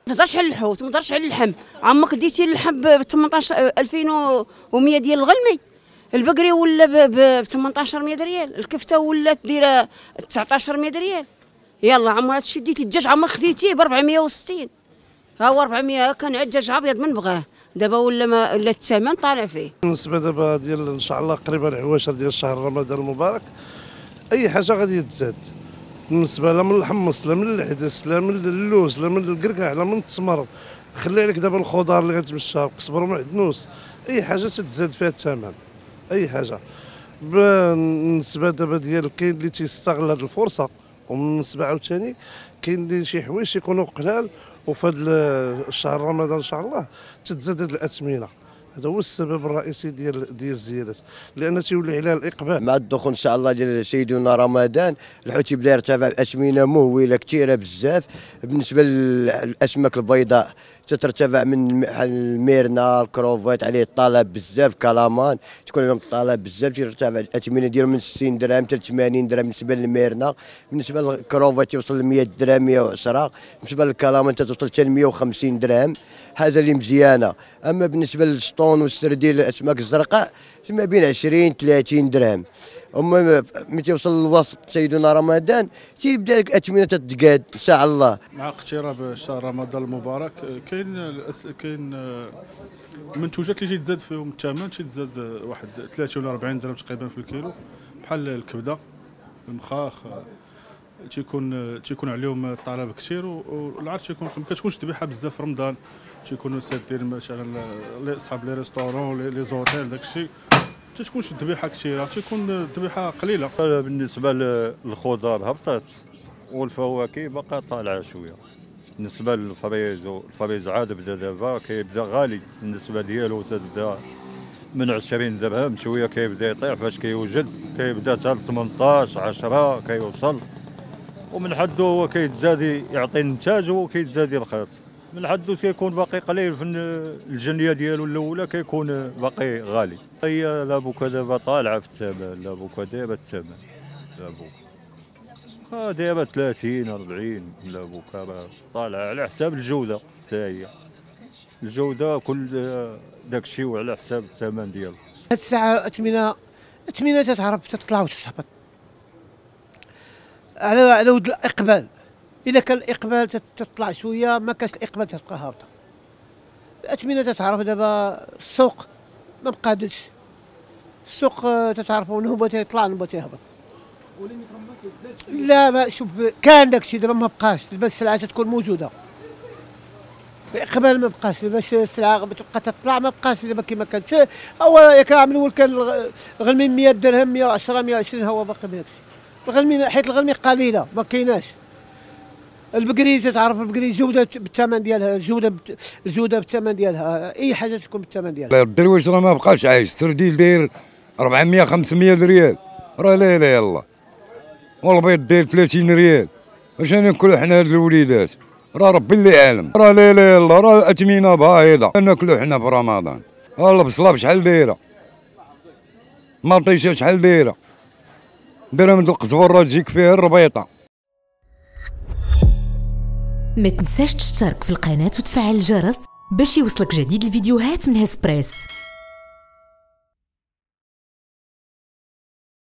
تهضرش على الحوت، ما تهضرش على اللحم. عمرك ديتي اللحم ب 18 2100 ديال الغلمي، البقري ولا ب 1800 ريال، الكفته ولات دايره 1900 ريال. يلا عمرها شديتي الدجاج عمرك خديتيه ب 460. ها هو 400 كان عاد دجاج ابيض من بغاه، دابا ولا الثمن طالع فيه. بالنسبه دابا ديال ان شاء الله قريبا العواشر ديال شهر رمضان المبارك، اي حاجه غادي تزاد. بالنسبه لا من الحمص، لا من العدس، لا من اللوز، لا من الكركاع، لا من التمر، خلي عليك دابا الخضار اللي غتمشى، القزبر والمعدنوس، اي حاجه تتزاد فيها الثمن، اي حاجه. بالنسبه دابا ديال كاين اللي تيستغل هذه الفرصه، وبالنسبه عاوتاني كاين اللي شي حوايج يكونوا قلال، وفي هذا الشهر رمضان ان شاء الله تتزاد هذه الاثمنه. هذا هو السبب الرئيسي ديال الزيادات، لان تيولي عليها الاقبال. مع الدخول ان شاء الله ديال سيدنا رمضان الحوت يبدا يرتفع، الاثمنه مهوله كثيره بزاف. بالنسبه للاسماك البيضاء تترتفع من الميرنا، الكروفيت عليه الطلب بزاف، كلامان تكون لهم الطلب بزاف، تيرتفع الاثمنه ديالهم من 60 درهم حتى 80 درهم بالنسبه للميرنا. بالنسبه للكروفيت يوصل ل 100 درهم 110. بالنسبه للكلامان توصل حتى ل 150 درهم، هذا اللي مزيانه. اما بالنسبه للسطون والسردين الاسماك الزرقاء ما بين 20 30 درهم. اما ملي توصل للوسط سيدنا رمضان تيبدا الاثمنه تتقاد ان شاء الله. مع اقتراب شهر رمضان المبارك كاين منتوجات اللي تزاد فيهم الثمن، تزاد واحد 30 ولا 40 درهم تقريبا في الكيلو، بحال الكبده، المخاخ، تيكون عليهم الطلب كثير، والعرض تيكون ما كتكونش ذبيحه بزاف في رمضان، تيكونوا سادين مثلا اصحاب لي ريستورون لي زوتيل داكشي، ما تكونش الذبيحه كثيره، تيكون الذبيحه قليله. بالنسبه للخضار هبطت، والفواكه باقا طالعه شويه. بالنسبه للفريز، الفريز عاد بدا دابا كيبدا غالي، النسبه ديالو تبدا من 20 درهم شويه كيبدا يطيح، فاش كيوجد كيبدا حتى 18 10 كيوصل، ومن حده هو كيتزاد يعطي النتاج وكيتزاد يرخص، من حده كيكون باقي قليل في الجنيه ديالو الاولى كيكون باقي غالي. هي لابوكا دابا طالعه في الثمن، لابوكا دابا الثمن لابوكا دابا 30 40 لابوكا طالعه على حساب الجوده حتى هي. الجوده كل داكشي وعلى حساب الثمن ديالو. هاد الساعه اثمنه تتعرف تطلع وتهبط على ود الاقبال. الا كان الاقبال تطلع شويه، ما كانش الاقبال تبقى هابطه. الاثمنه تتعرف دابا، السوق ما بقادش، السوق تتعرفوا نهبه تيطلع نهبه تيهبط. ولين في رمضان كيتزاد؟ لا ما شوف، كان داكشي دابا ما بقاش، دابا السلعه تكون موجوده. الاقبال ما بقاش، باش السلعه تبقى تطلع ما بقاش دابا كما كانت. هو كان الاول كان الغلمي 100 درهم 110 120، هو باقي بهادشي. الغلمي حيت الغلمي قليله ما كايناش. البقري تتعرف، البقري الجوده بالثمن ديالها، الجوده بالثمن ديالها، اي حاجه تكون بالثمن ديالها. الدرويش راه ما بقاش عايش، السرديل داير 400 500 ريال، راه لا لا يلا، والبيض داير 30 ريال. واش ناكلوا حنا هاد الوليدات؟ راه ربي اللي عالم، راه لا لا يلا، راه اثمنه بايظه ناكلوا حنا في رمضان. البصله بشحال دايره، مطيشه شحال دايره، درهم القزبر راه تجيك فيه الربيطه. ما تنساش تشترك في القناة وتفعل الجرس باش يوصلك جديد الفيديوهات من هسبريس.